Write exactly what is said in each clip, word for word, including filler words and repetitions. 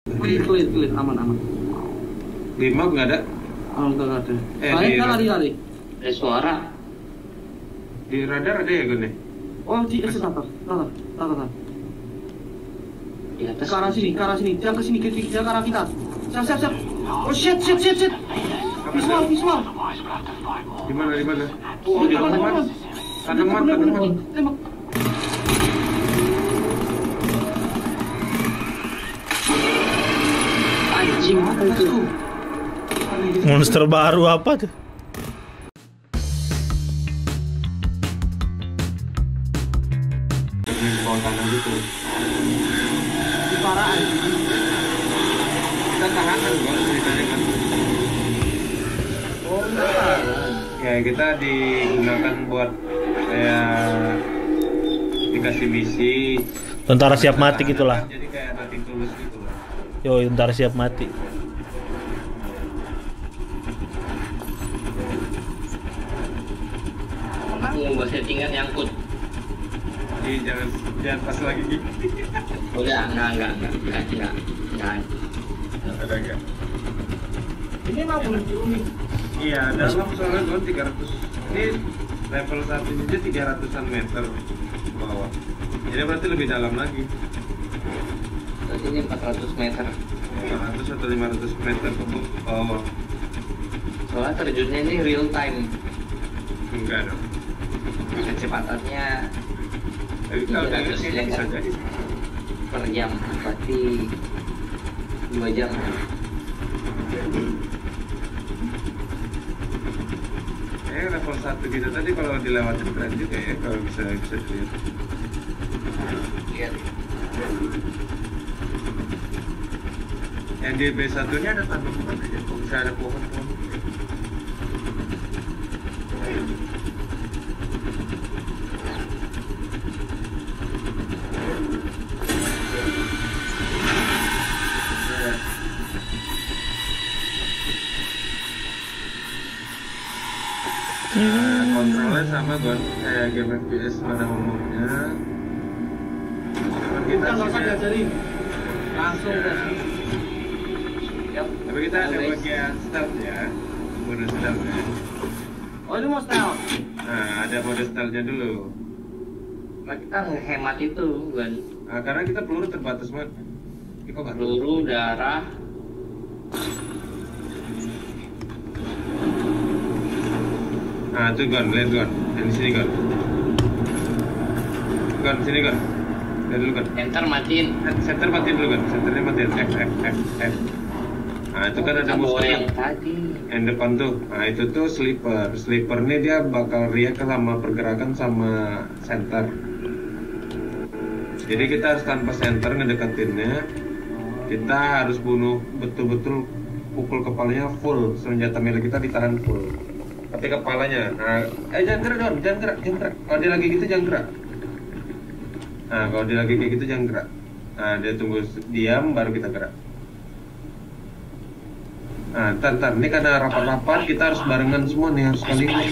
Clear, clear, clear, aman, aman. Di map nggak ada? Oh, nggak ada. Eh, Lain di- kan lari-lari. Ada suara. Di radar ada ya Gun ya? Oh, di eh, tata, tata, tata, tata. Di atas. Ke arah sini, ke arah sini. Jangan ke sini, ke, ke arah kita. Siap, siap, siap. Oh shit, shit, shit, shit. Visual, visual. Di mana di mana? Oh, di depan, tanaman. depan. Tanaman, Depan, depan, tanaman. depan. Tembak. Anjing apa itu? Monster baru apa tuh? Di bawah tanah gitu. Di parah anjing. Kita tahanan Gun ceritanya kan. Oh, enggak. Ya kita digunakan buat kayak dikasih misi. Tentara siap mati gitulah. Jadi kayak nothing tulus gitu lah. Yo, tentara siap mati. Aku mau settingan nyangkut. Jadi jangan jangan pas lagi gitu. Udah, enggak, enggak, enggak, enggak, enggak, enggak. Ada enggak? Ini mah belum diunik. Iya, dalam soalnya Gun tiga ratus. Ini level satu aja tiga ratusan meter bawah. Jadi berarti lebih dalam lagi. Berarti ini empat ratus meter. lima ratus atau lima ratus meter ke bawah. Soalnya terjunnya ini real time. Enggak dong. Kecepatannya Tapi kalau tiga dari ratus sini bisa jadi. per jam. Berarti dua jam. Eh level satu kita tadi kalau dilewatin keren juga ya kalau bisa bisa dilihat. Lihat. Yang di B satu nya ada tanaman aja, kok bisa ada pohon-pohon. Nah, kontrolnya sama Gon, kayak game F P S pada umumnya. Cuman kita Bukan, nggak usah sih- diajarin. Langsung Ya. tes. Yap. Tapi kita ada Guys. bagian start ya, mode start ya. Oh, ini mau style. Nah, ada mode startnya dulu. Nah, kita ngehemat itu, kan? Nah, karena kita peluru terbatas banget. Ini kok nggak Peluru, darah. Nah, itu Gon, lihat Gon. Yang di sini Gon. Gon, sini Gon. Lihat dulu Gon. Enter matiin. Center matiin dulu Gon. Centernya matiin. F, F, F, F. Nah, itu kan ada Sama musuh yang tadi. yang depan tuh. Nah, itu tuh sleeper. Sleeper ini dia bakal react sama pergerakan sama center. Jadi kita harus tanpa center ngedekatinnya. Kita harus bunuh betul-betul, pukul kepalanya full. Senjata milik kita ditahan full. Tapi kepalanya, nah, eh jangan gerak Don, jangan gerak, jangan gerak. Kalau dia lagi gitu jangan gerak. Nah, kalau dia lagi kayak gitu jangan gerak. Nah, dia tunggu diam baru kita gerak. Nah, ntar, ntar. Ini karena rapat-rapat kita harus barengan semua nih, harus sekaligus.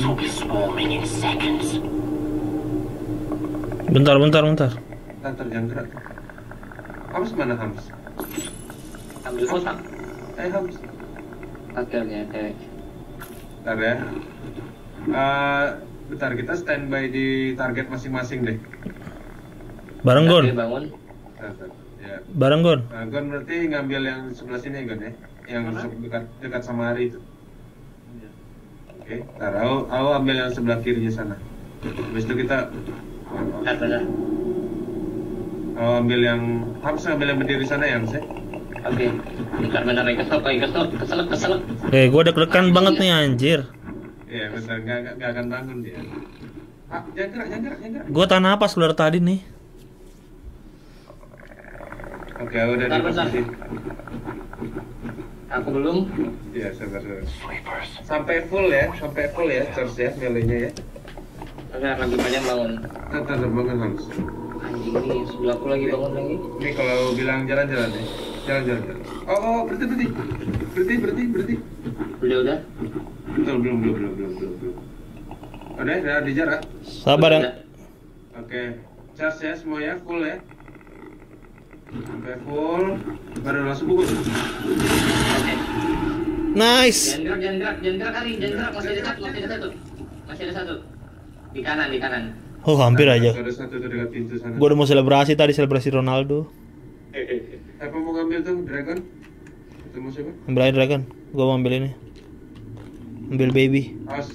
Bentar, bentar, bentar. Ntar, ntar, jangan gerak. Hams mana Hams? Ambil kotak. Eh Hams. Akhirnya, kayak. Bentar ya. Uh, bentar, kita standby di target masing-masing deh. Bareng Gon. Bangun. Bentar, bentar. Ya. Bareng Gon. Nah, Gon berarti ngambil yang sebelah sini ya Gon ya? Yang dekat dekat sama Ari itu. Oke, ntar aku, aku ambil yang sebelah kirinya sana. Habis itu kita Bentar, bentar. aku ambil yang Hams ngambil yang berdiri sana ya Hams ya? Oke. Bentar, bentar. Kesel, kesel, kesel, kesel. Eh, gua deg-degan banget nih anjir. Iya bentar, nggak, nggak, nggak akan bangun dia. Ah, jangan gerak, jangan gerak, jangan gerak. Gua tahan napas keluar tadi nih. Oke, aku udah di Bentar, bentar. posisi. Aku belum. Iya, sabar, sabar. Sampai full ya, sampai full ya, charge ya, melee-nya ya. Bentar, lagi banyak bangun. Ntar, ntar, ntar, bangun Hams. Anjing nih, sebelahku lagi bangun lagi. Ini kalau bilang jalan-jalan ya, jalan-jalan. Oh, oh, berhenti, berhenti, berhenti, berhenti, berhenti. Udah, udah. Betul, belum, belum, belum, belum, belum, belum. Udah, udah di jarak. Sabar yang Oke, charge ya semua ya, full ya. Sampai full, baru langsung pukul. Oke. Nice. Jangan gerak, jangan gerak, jangan gerak kali, jangan gerak. Masih ada satu, masih ada satu. Masih ada satu. Di kanan, di kanan. Oh, hampir aja. Ada satu tuh dekat pintu sana. Gua udah mau selebrasi tadi, selebrasi Ronaldo. Apa mau ngambil tuh Dragon? Ketemu siapa? Ambil aja Dragon. Gua mau ambil ini. Ambil baby. As.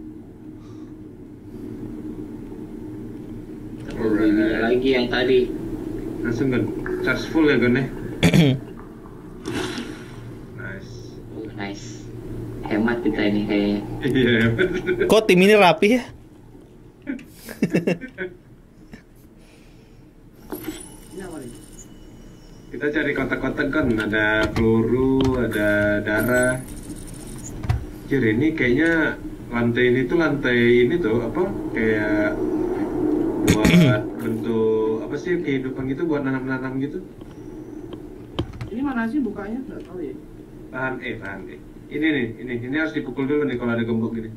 Ini lagi yang tadi. Langsung kan charge full ya Gon ya. Nice. Oh, nice. Hemat kita ini kayaknya. Iya. Kok tim ini rapi ya? Ini apa nih? Kita cari kotak-kotak kan, ada peluru, ada darah. Jir, ini kayaknya lantai ini tuh lantai ini tuh apa kayak buat bentuk apa sih kehidupan gitu, buat nanam-nanam gitu. Ini mana sih bukanya? Nggak tahu ya. Tahan eh tahan eh. Ini nih, ini ini harus dipukul dulu nih kalau ada gembok gini.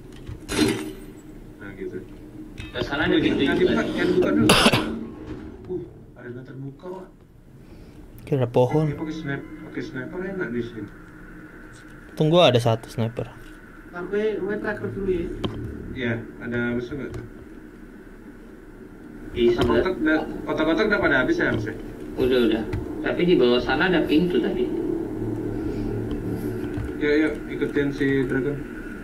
Nah gitu. Ke sana ada pintu Jangan juga. dibuka, jangan dibuka dulu. Uh, ada yang terbuka. Wak. Kira pohon. Ini pakai sniper, pakai sniper enak di sini. Tunggu ada satu sniper. Sampai gue tracker dulu ya. Iya, ada musuh nggak tuh? Di sebelah. Kotak-kotak udah, kotak-kotak udah pada habis ya Mas? Udah, udah. Tapi di bawah sana ada pintu tadi. Yuk, yuk, ikutin si Dragon.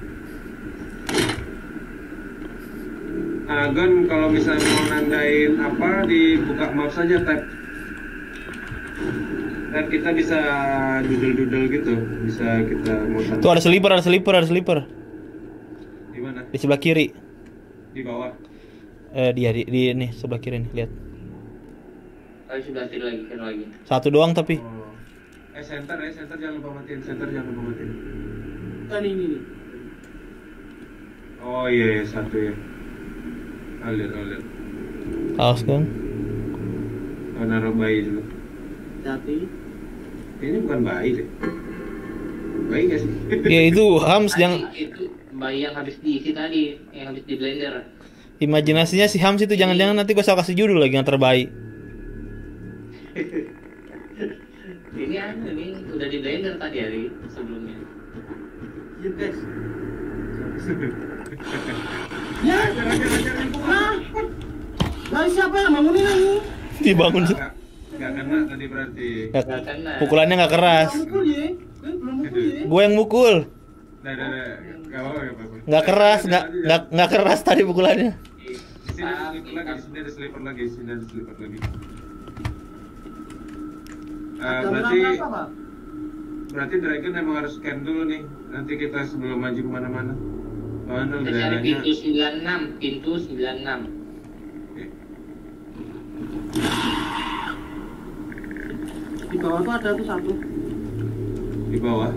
Ah, Gon, kalau misalnya mau nandain apa, dibuka map saja, tab. Dan kita bisa dudel-dudel gitu, bisa kita muter. Tuh ada sleeper, ada sleeper, ada sleeper. Di mana? Di sebelah kiri. Di bawah. Eh dia di, di ini sebelah kiri nih, lihat. Kali sudah kiri lagi, kiri lagi. Satu doang tapi. Oh. Eh, center ya, center jangan lupa matiin, center jangan lupa matiin. Kan ini nih. Oh iya, iya satu ya. Alir, alir. Kaos kan? Oh, naruh bayi dulu. Hati. Ini bukan bayi deh. Bayi gak sih? Ya itu Hams Tadi yang itu bayi yang habis diisi tadi, yang habis di blender. imajinasinya si Hams itu jangan-jangan nanti gua kasih judul lagi yang terbaik. Ini ada nih, udah di blender tadi hari sebelumnya. Iya guys. Ya, ah. Dari siapa yang bangunin ini? Dibangun. Gak, gak kena tadi berarti. Nggak- Nggak kena. pukulannya nggak keras. Belum mukul ya? Gue belum mukul ya? Gue yang mukul. Nah, nah, nah. Gak apa-apa, gak apa-apa. Nggak keras, nggak nggak nggak keras tadi pukulannya. Di sini ada sleeper lagi, di sini ada sleeper lagi, di sini ada sleeper lagi. Ah, Ada berarti merah berapa, Pak? berarti Dragon emang harus scan dulu nih. Nanti kita sebelum maju kemana-mana. Mana Kita cari daerahnya? pintu sembilan puluh enam, pintu sembilan puluh enam. Oke. Di bawah tuh ada tuh satu. Di bawah.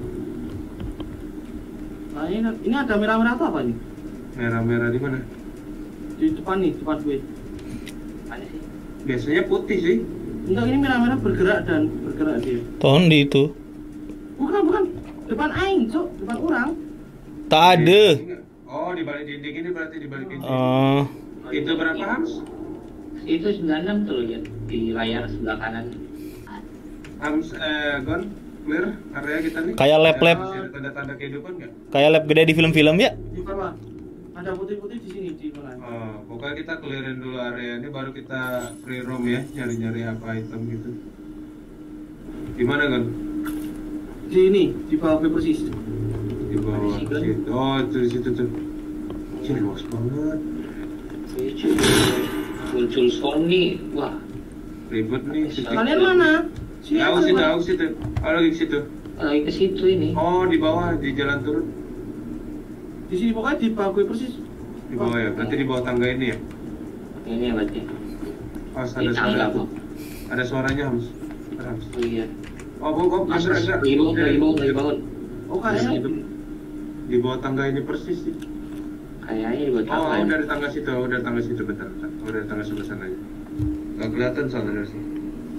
Nah ini, ini ada merah-merah tuh apa nih? Merah-merah di mana? Di depan nih, depan gue. Mana sih? Biasanya putih sih. Enggak, ini merah-merah bergerak dan bergerak dia. Tahun di itu. Bukan, bukan. Depan aing, Cok. Depan orang. Tak ada. Oh, di balik dinding ini berarti di balik dinding. Oh, Itu berapa Hams? Itu sembilan puluh enam tuh lihat di layar sebelah kanan. Hams, eh, Gon, clear area kita nih. Kayak lab-lab. Masih ada tanda-tanda kehidupan nggak? kayak lab gede di film-film ya. Di bawah. Ada putih-putih di sini, di mana? Oh, pokoknya kita clearin dulu area ini baru kita free roam ya, nyari-nyari apa item gitu. Di mana Gon? Di ini, di bawah gue persis. Di bawah situ. Oh, itu di situ tuh. Cih, luas banget. Lucu. Muncul Sony, wah. Ribet nih. situ. Kalian mana? Sini Jauh apa, situ, Pak? jauh situ. Oh, lagi ke situ. Lagi ke situ ini. Oh, di bawah, di jalan turun. Di sini pokoknya di bawah gue persis. Di bawah ya, berarti di bawah tangga ini ya. Ini ya berarti. Oh, Di ada tangga suara. kok. Ada suaranya Hams. Hams. Oh iya. Oh, oh, oh, Mas, gerak, gerak. lagi bangun, lagi bangun, lagi bangun. Oh, kayaknya. Di bawah tangga ini persis sih. Kayaknya buat Oh, apa? oh, dari tangga situ, oh, dari tangga situ bentar, bentar. Oh, dari tangga sebelah sana aja. Gak kelihatan soalnya dari sini.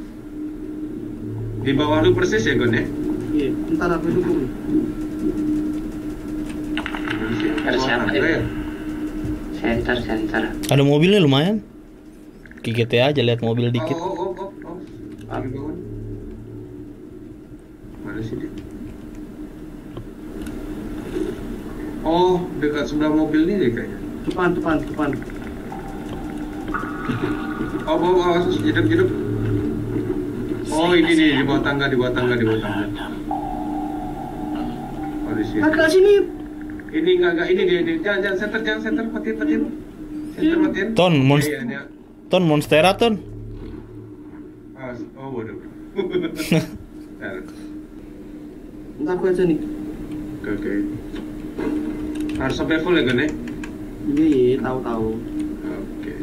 Di bawah lu persis ya, Gon ya? Iya, entar aku dukung. Di sini, Ada bawah siapa tangga ya? ya? Center, center. Ada mobilnya lumayan. K G T aja lihat mobil Oh, dikit. oh, oh, oh, oh. Lagi bangun. Mana sih dia? Oh, dekat sebelah mobil nih deh kayaknya. Depan, depan, depan. Oh, bawa awas jeduk-jeduk. Oh, ini nih di bawah tangga, di bawah tangga, di bawah tangga. Oh, di sini. Agak sini. Ini enggak enggak ini dia, dia. Jangan jangan center, jangan center, matiin, matiin. Center, matiin. Ton, monst- Iya, iya, iya. Ton monstera ton. Awas. Oh, waduh. Bentar. Entar aku aja nih. Oke, oke. Harus sampai full ya, Gun ya? Iya, iya, tahu-tahu. Oke.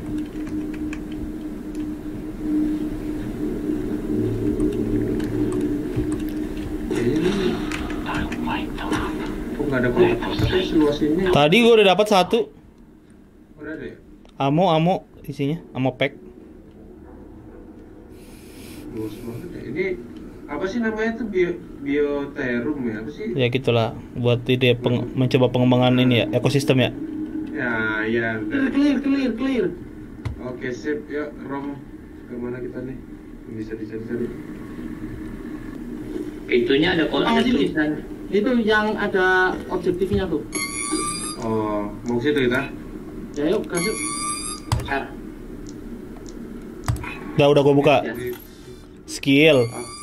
Kok nggak ada kotak-kotak seluas ini? Tadi gua udah dapat satu. Udah ada ya? Amo, amo isinya, amo pack. Luas banget ya. Ini apa sih namanya tuh bio bioterum ya? Apa sih? Ya gitulah, buat ide peng- mencoba pengembangan ini ya, ekosistem ya. Ya, ya. Clear, clear, clear, clear. Oke, sip. Yuk, Rom. Kemana kita nih? Bisa dicari-cari. Pintunya ada kol, ada Oh, sini. tulisan. Itu yang ada objektifnya tuh. Oh, mau ke situ kita? Ya yuk, kasih. Bentar. Udah udah gua buka. Ya. Jadi, Skill.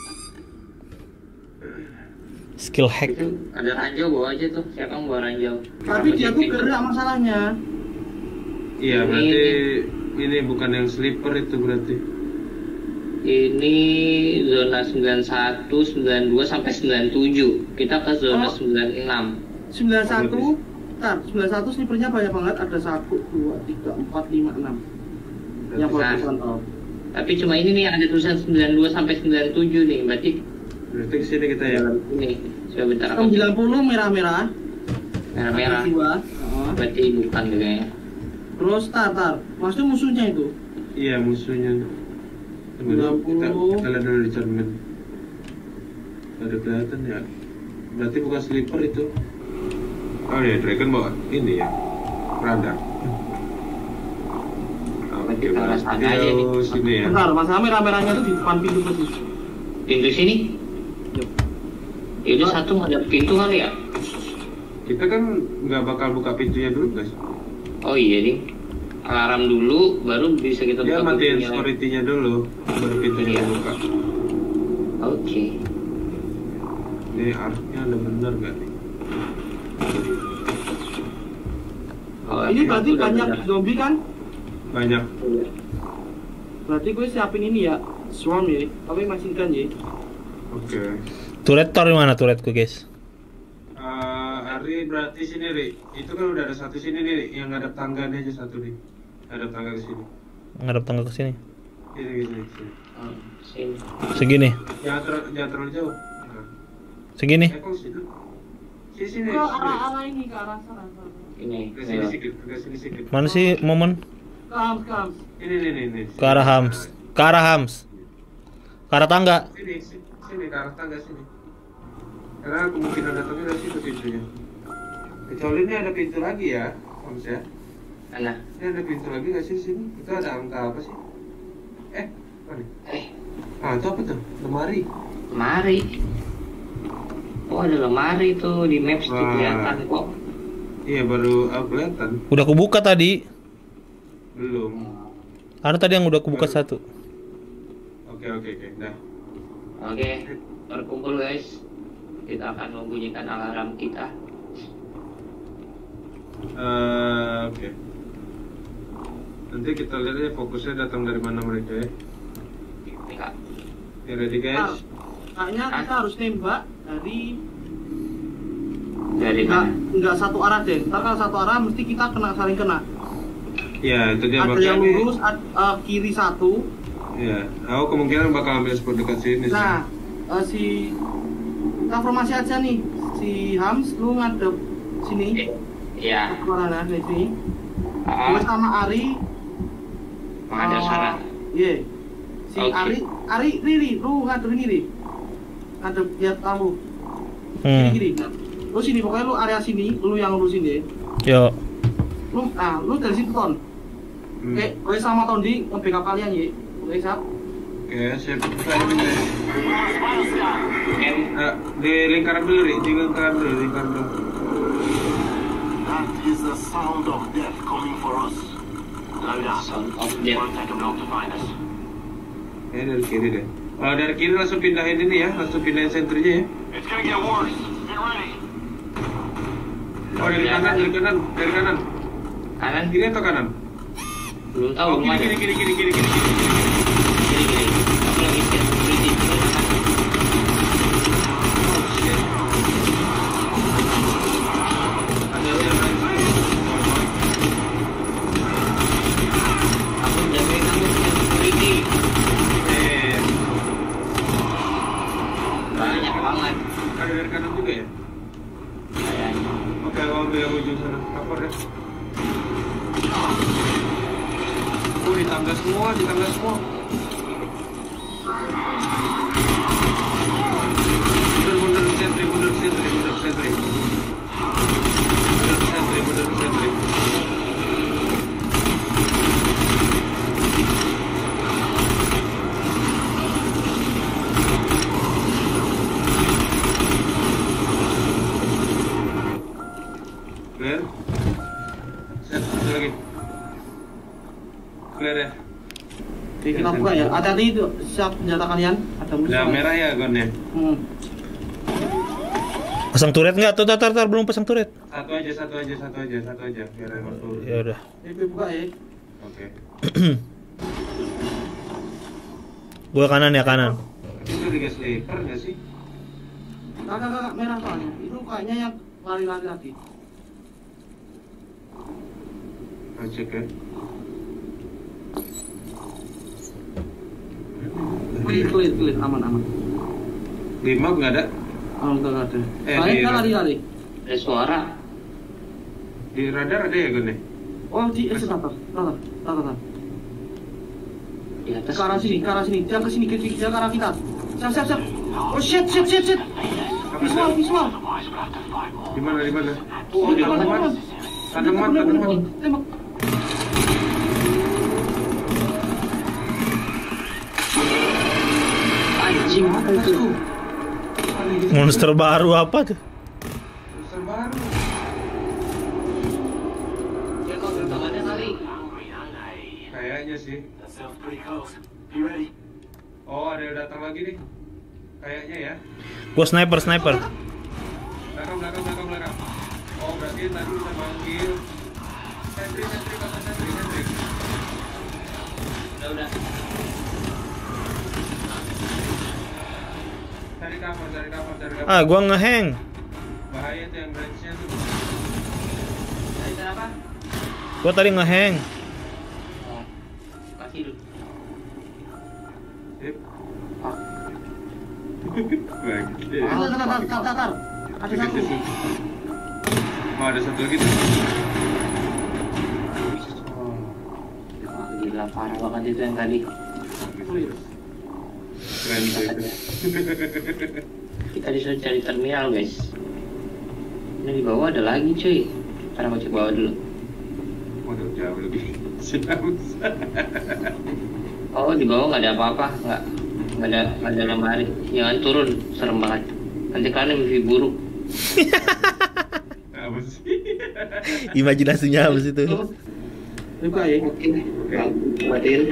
Skill hack. Itu ada ranjau, bawa aja tuh. Siapa yang bawa ranjau? Tapi dia tuh gerak masalahnya. iya, Ini- berarti ini bukan yang sleeper itu berarti. Ini zona sembilan satu, sembilan dua sampai sembilan tujuh. Kita ke zona Oh. sembilan enam. sembilan satu. Ntar, sembilan satu snipernya banyak banget. Ada satu, dua, tiga, empat, lima, enam. Yang Nah. fokusan oh. Tapi cuma ini nih yang ada tulisan sembilan dua sampai sembilan tujuh nih. Berarti Berarti ke sini kita ya. ini. Coba bentar aku sembilan puluh merah-merah. merah-merah. Dua. Oh. Berarti bukan deh kayaknya. Terus tar, tar. Maksudnya musuhnya itu. Iya, musuhnya. sembilan Kita, puluh. kita lihat dulu di cermin. Ada kelihatan ya. Berarti bukan sleeper itu. Oh ya, Dragon bawa ini ya. Radar. Oke, Kita berarti rasakan aja nih. dia sini ya. Bentar, masalah merah-merahnya tuh di depan pintu persis. Pintu sini. Yuk. Ini satu nggak ada pintu kali ya? Kita kan nggak bakal buka pintunya dulu, guys. Oh iya nih. Alarm dulu, baru bisa kita Dia buka matiin pintunya. security-nya dulu, baru pintunya Iya. dibuka. Oke. Ini artnya ada bener nggak nih? Oh, Ini berarti udah banyak benar. zombie kan? Banyak. Berarti gue siapin ini ya, swarm ya, tapi masih kan ya. Oke. Turret taruh di mana turretku, guys? Eh, Ari berarti sini, Ri. Itu kan udah ada satu sini nih, Ri. Yang ngadep tangga nih aja satu nih. Ngadep tangga ke sini. Ngadep tangga ke sini. Ini, ini, sini. Oh, sini. Segini. Jangan, ter jangan terlalu jauh. Nah. Segini. Eh, kok situ? Sini, sini. Ke sini. arah-arah ini, ke arah sana. sana. Ini. Ke sini ayo. sedikit, ke sini sedikit. Mana sih momen? Ke arah, ke arah. Ini, ini, ini, ini. Ke arah Hams. Ke arah Hams. Ke arah tangga. Sini, sini, sini, ke arah tangga sini. Karena kemungkinan datangnya dari situ pintunya. Kecuali ini ada pintu lagi ya, Hams ya. Mana? Ini ada pintu lagi nggak sih sini? Itu ada angka apa sih? Eh, apa nih? Eh, Ah, itu apa tuh? Lemari. lemari. Oh, ada lemari tuh di maps tuh Wah. kelihatan kok. Iya, baru ah, kelihatan. Udah kubuka tadi. Belum. Ada tadi yang udah kubuka satu. Oke, oke, oke. Dah. Oke, berkumpul guys. Kita akan membunyikan alarm kita. Eh, oke. Nanti kita lihat ya fokusnya datang dari mana mereka ya. Kita Ya, ready Tar, guys? kayaknya kita harus nembak dari dari enggak mana? enggak satu arah deh. Ntar kalau satu arah mesti kita kena saling kena. Ya, itu dia Ada makanya yang nih. lurus, ad- eh, kiri satu. Ya, aku kemungkinan bakal ambil spot dekat sini sih. Nah, eh, si kita formasi aja nih. Si Hams, lu ngadep sini. Iya. Ke mana di sini? Ah, Gue sama Ari. ada eh, sana. Iya. Si Oke. Ari, Ari, Riri, lu ngadep ini nih. Ngadep lihat kamu. Hmm. Gini, gini. Lu sini, pokoknya lu area sini, lu yang lurusin deh. Yo. Lu, nah, lu dari situ ton. Hmm. Oke, gue sama Tondi nge-backup kalian ya. Oke, siap. Oke, Oke, sip. Uh, di lingkaran dulu, Ri. Di lingkaran dulu, lingkaran dulu. That is the sound of death coming for us. Load up. Sound of death. Won't take a blow to find us. Eh, dari kiri deh. Kalau dari kiri langsung pindahin ini ya, langsung pindahin sentrinya ya. It's gonna get worse. Get ready. Oh, dari kanan, dari kanan, dari kanan. Kanan? Kiri atau kanan? Belum tahu. Oh, belum ada. kiri, kiri, kiri, kiri, kiri, kiri. Kiri, kiri. Aku lagi siap. Kiri, kiri. Aku jagain kamu siap security. Eh, Banyak banget. ada dari kanan juga ya? Kayaknya. Oke, aku ambil yang ujung sana. Cover ya. Oh, ditangga semua, ditangga semua. Mundur, mundur, sentri, mundur, sentri, mundur, sentri. Mundur, sentri, mundur, sentri. Clear? Set, satu lagi. Clear ya? Oke, kita buka ya. Hati-hati itu, siap senjata kalian. Ada musuh. Udah merah ya gonnya? Hmm. Pasang turret nggak? Tuh, tar, tar, tar, belum pasang turret. Satu aja, satu aja, satu aja, satu aja. Biar ada waktu. Ya udah. Ini buka ya. Oke. Gua kanan ya, kanan. Itu di gas sniper nggak sih? Kakak, kakak, merah soalnya. Itu kayaknya yang lari-lari tadi. Kita cek ya. Clear, clear, clear. Aman, aman. Di map nggak ada? Oh, enggak ada. Eh, Kalian di- kan lari-lari. Ada suara. Di radar ada ya gonnya? Oh, di eh, sebentar. Sebentar, sebentar, sebentar. Di atas. Ke arah sini, ke arah sini. Jangan ke sini, ke sini, jangan ke arah kita. Siap, siap, siap. Oh, shit, shit, shit, shit. Visual, visual. Di mana, di mana? Oh, Oh, di teman, tanaman. teman. Tanaman, Bener, bener, tanaman. bener. Tembak. Anjing apa itu? Monster baru apa tuh? Monster baru. Ya kok bertemannya kali. Kayaknya sih. That sounds pretty close. You ready? Oh, ada yang datang lagi nih. Kayaknya ya. Gua sniper, sniper. Belakang, belakang, belakang, belakang. Oh, berarti tadi bisa manggil. Sentri, sentri, kata sentri, sentri. Udah, udah. Cari cover, cari cover, cari cover. Ah, gua ngehang. Bahaya tuh yang range-nya tuh. Dari cara apa? Gua tadi ngehang. Oh. Kasih dulu. Sip. Ah. Bagus deh. Tar, tar, tar, tar, tar, tar. Ada satu. Oh, ada satu lagi tuh. Wah, gila parah banget itu yang tadi. Clear. Keren tuh itu. Kita disuruh cari terminal guys. Ini di bawah ada lagi cuy. Karena mau cek bawah dulu. Waduh, jauh lebih. Siap. Oh di bawah nggak ada apa-apa, nggak nggak ada nggak ada lemari. Jangan turun, serem banget. Nanti kalian mimpi buruk. Apa sih? Imajinasinya apa sih itu? Buka ya. Oke, buatin.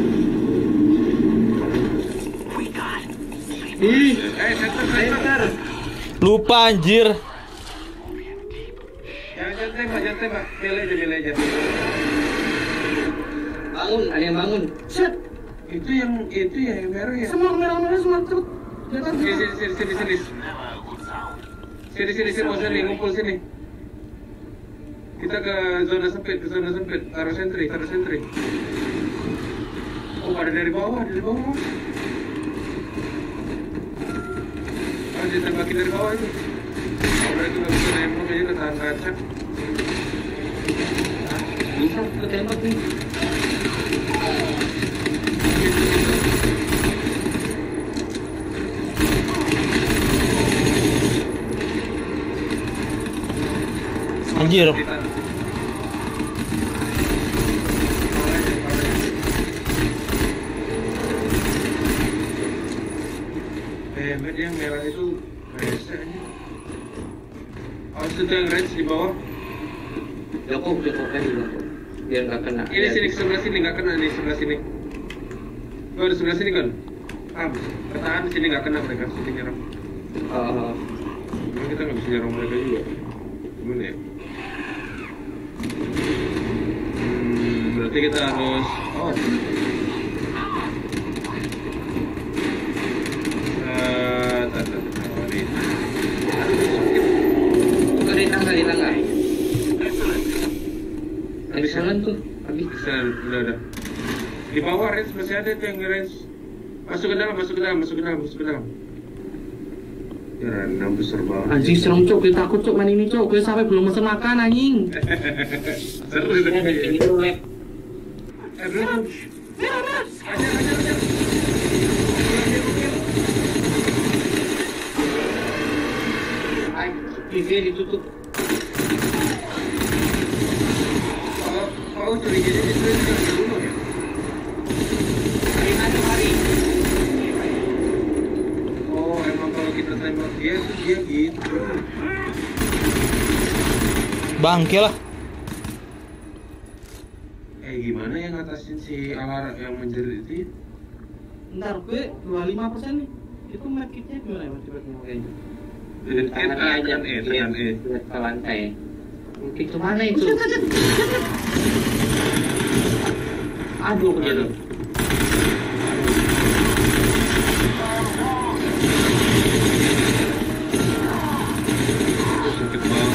Ih, Eh, center, center. Lupa anjir. Jangan jangan tembak, jangan tembak. Milih aja, milih aja. Bangun, ada yang bangun. shit. Itu yang itu ya yang merah ya. Semua merah-merah semua cepet. Jangan, Sini, jangan. sini, sini, sini, sini. Sini, sini, sini, mau sini, ngumpul sini. Kita ke zona sempit, ke zona sempit. Taruh sentri, taruh sentri. Oh, ada dari bawah, dari bawah. Oh, ditembakin dari bawah itu. Oh, berarti nggak bisa nembak aja ketahan kaca. Bisa ketembak nih. Anjir. yang merah itu rese aja. Awas itu yang range di bawah. Jokok, jokoknya dulu. Biar nggak kena. Ini sini sebelah sini nggak kena nih sebelah sini. Oh di sebelah sini kan? Ah, ketahan di sini nggak kena mereka sini nyerang. Oh, Cuma kita nggak bisa nyerang mereka juga. Gimana ya? Hmm, berarti kita harus. Oh. Eh, tak tak tak. Ini. itu di tangga, di tangga. Habis jalan tuh, habis. Bisa, udah ada. Di bawah range masih ada tuh yang range. Masuk ke dalam, masuk ke dalam, masuk ke dalam, masuk ke dalam. Ya, enam besar banget. Anjing serem cok, gue takut cok main ini cok, gue sampai belum pesen makan anjing. Seru Ini ada tapi. itu lab. Eh, belum. Ajar, ajar, ajar. Ay, T V ditutup. Kalau kalau curiganya itu di rumah ya. Hari ada hari. Oh, emang kalau kita tembak dia tuh dia gitu. Bangke lah. Eh, gimana yang ngatasin si alar yang menjerit itu? Ntar gue dua puluh lima persen nih. Itu map kitnya gimana ya tiba-tiba kayaknya. Eh, Tangannya aja tekan E, tekan E. lihat ke lantai. Itu mana itu? Aduh, kejadian. Sakit banget.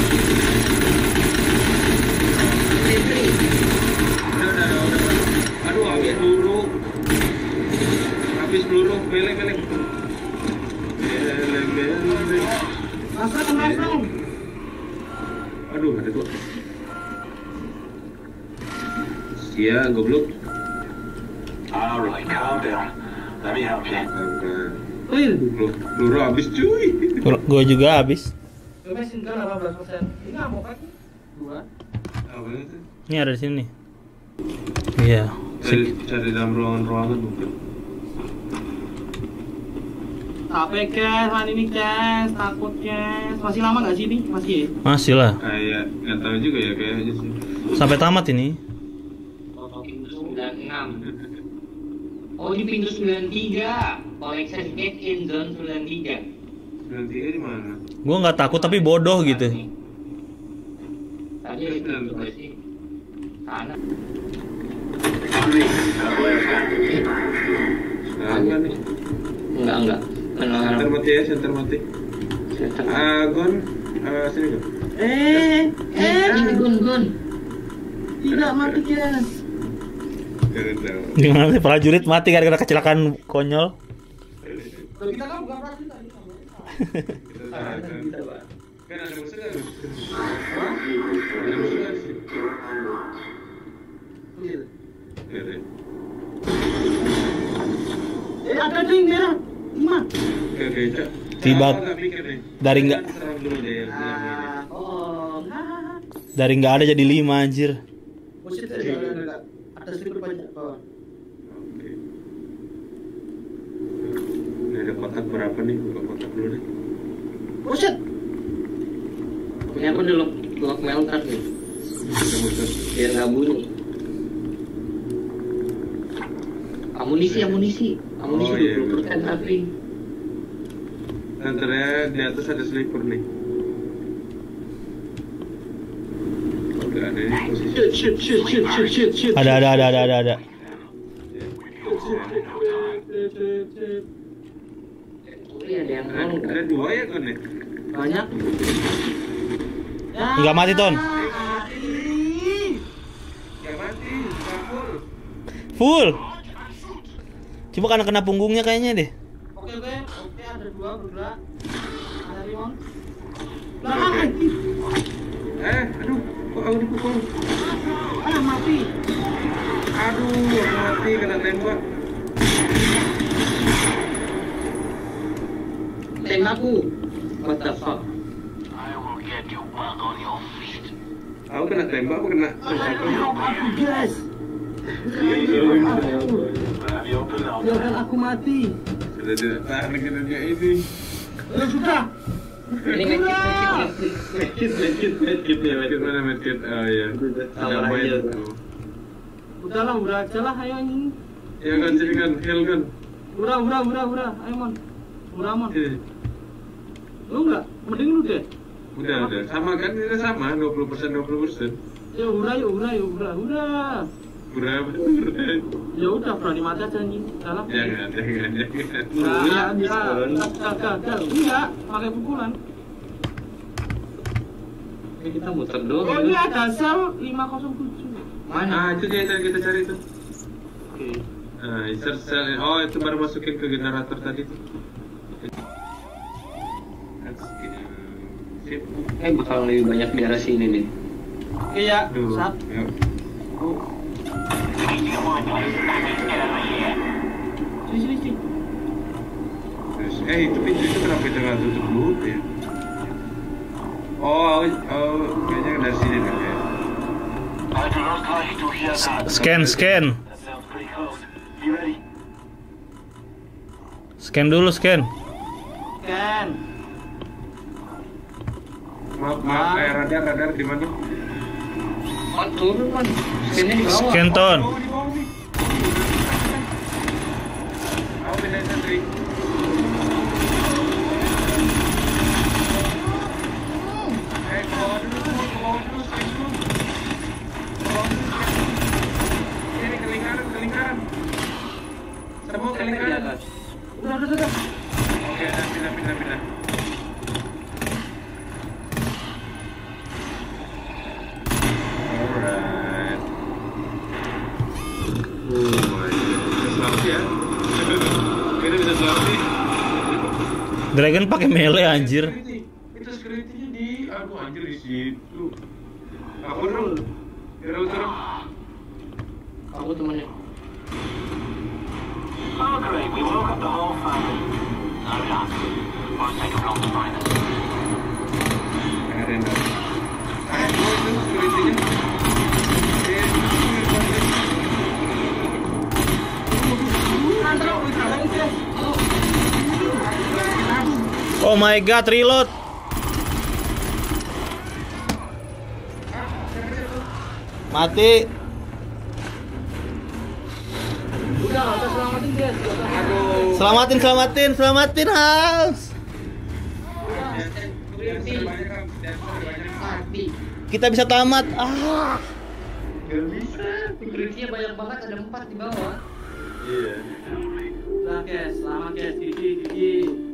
Udah, udah, udah, udah. Aduh, habis peluru. Habis peluru, beleng, beleng. Beleng, beleng. Masa kena dong. Aduh, ada dua. Iya, goblok. Alright, calm down. Let me help you. Bukan. Clear. Peluru, peluru habis cuy. Gue juga habis. Gue mesin kan delapan belas persen. Ini nggak mau kan? Dua. Apa itu? Ini ada di sini. Iya. Cari, cari dalam ruangan-ruangan mungkin. Capek guys, main ini guys, takut guys. Masih lama nggak sih ini? Masih ya? Masih lah. Kayak nggak tahu juga ya kayaknya sih. Sampai tamat ini. Pintu sembilan enam. Oh, di pintu sembilan tiga. Collection gate in zone sembilan tiga. sembilan tiga di mana? Gue nggak takut tapi bodoh gitu. Tadi itu juga sih. Sana. Sekarang kan nih. Enggak, enggak. Kenal. Center mati ya, center mati. Ah, Gon, ah, sini Gon. Eh, eh, Ini gun gun. tidak mati guys. Jangan tahu. Gimana sih prajurit mati gara-gara kecelakaan konyol? Kalau kita kan bukan prajurit tadi. Kita tahan. Kan ada musuh nggak? Ada musuh nggak sih? Clear. Nggak ada. Eh, ada tuh yang merah. Lima. Oke, oke, Cak. Tiba Apa nggak mikir nih? dari nggak- Kita serang dulu deh yang yang ini. Ah, oh, nah. dari nggak ada jadi lima anjir. Oh shit, ada, ada, ada. Ada stripper banyak bawah. Oke. Ini ada kotak berapa nih? Buka kotak dulu deh. Oh shit. Ini aku dulu lock melter nih. Ada musuh. Biar nggak bunyi. Amunisi, amunisi. Amunisi Oh, iya, dua puluh persen tapi. Nantinya di atas ada sleeper nih. Oke, ada di posisi. Shit, shit, shit, shit, shit, shit, shit. Ada ada ada ada ada ada. Ini ada yang Ada, nol. ada dua ya kan nih? Banyak. Ya, Nggak mati, Ton. mati. Gak mati, kabur. Full. Cuma karena kena punggungnya kayaknya deh. Oke, oke, oke, ada dua bergerak. Ada limon. Belakang anjing. Eh, aduh, kok aku dipukul? Ah, mati. Aduh, aku mati kena tembak. Tembakku. What the fuck? I will get you back on your feet. Aku kena tembak, aku kena tembak. Aku guys. Have you opened up? Biarkan aku mati. Sudah tidak tahan dengan dunia ini. Eh, sudah. Ini medkit, medkit, medkit, medkit, medkit ya, Medkit medkit. mana medkit? Oh iya. Sama Ada main aja. tuh. Udahlah, udah aja lah, ayo anjing. Ya kan, sini kan, heal kan. Udah, udah, udah, udah. Ayo, Mon. Udah, Mon. Eh, Lu enggak? Mending lu deh. Udah, udah. Sama kan, kita sama, dua puluh persen, dua puluh persen. Ya udah, ya udah, ya udah, udah. Berapa? Ya udah, berani mati aja anjing. Udah lah. Jangan, jangan, jangan. Enggak, enggak, enggak, enggak, enggak, pakai pukulan. Ini kita muter doang. Oh, ini ada sel lima nol tujuh. Mana? Ah, itu dia yang kita cari itu. Oke. Nah, insert cell. Oh, itu baru masukin ke generator tadi tuh. Sip. Eh bakal lebih banyak daerah sini nih. Iya, Duh, sat. yuk. Sini, sini, sini. Terus, eh itu pintu itu kenapa kita nggak tutup dulu ya? Oh, oh, kayaknya dari sini kan ya. I do not like to hear that. Scan, scan. That sounds pretty close. You ready? Scan dulu, scan. Ken. Maaf, maaf, eh, radar, radar di mana? Man, turun man. Sini di bawah. Scan, Ton. Oh, di bawah nih. Aku pindahin sentri. Eh, ke bawah dulu, ke bawah dulu, space dulu. Ke bawah dulu, space. Ini ke lingkaran, ke lingkaran. Semua ke lingkaran. Udah, udah, udah. Oke, pindah, pindah, pindah, pindah. Alright. Oh my god, bisa selamat ya? Kayaknya bisa selamat nih. Dragon pakai melee anjir. Security. Itu security-nya di, aduh anjir di situ. Aku dong. Turun, turun. Aku temennya. Oh, great. We woke up the whole family. No luck. Won't take them long to find us. Ada yang dalam. Ayo, itu security-nya. Eh, Oh my god, reload. Mati. Udah, udah selamatin dia. aduh. Selamatin, selamatin, selamatin, Hans. Mati. Kita bisa tamat. Ah. Gak bisa. Security-nya banyak banget, ada empat di bawah. Iya. Udah, guys. Selamat, guys. Gigi, gigi.